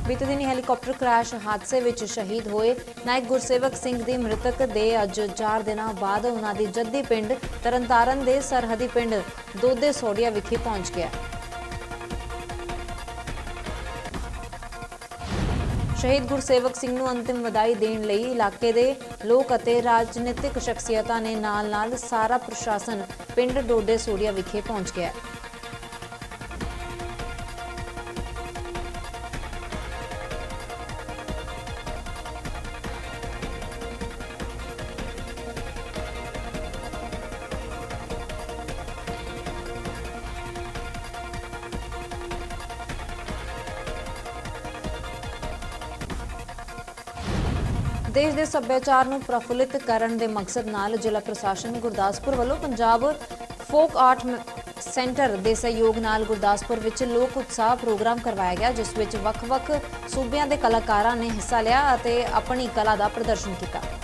बीते दिन helicopter crash हादसे विच शहीद होए नायक गुरसेवक सिंह दी मृतक दे अज 4 दिनां बाद उन्हां दी जद्दी पिंड तरनतारन दे सरहदी पिंड दोदे सोडिया विखे पहुंच गया। शहीद गुरसेवक सिंह नूं अंतिम वधाई देण लई इलाके दे लोक अते राजनीतिक शख्सियतां ने नाल-नाल सारा प्रशासन पिंड दोदे सोडिया विखे पहुंच गया। देश के सभ्याचार नूं प्रफुल्लित करने के मकसद नाल जिला प्रशासन गुरदासपुर वालों पंजाब फोक आर्ट सेंटर के सहयोग नाल गुरदासपुर विच लोक उत्साह प्रोग्राम करवाया गया, जिस विच वख-वख सूबियां दे कलाकारां ने हिस्सा लिया अते अपनी कला का प्रदर्शन किया।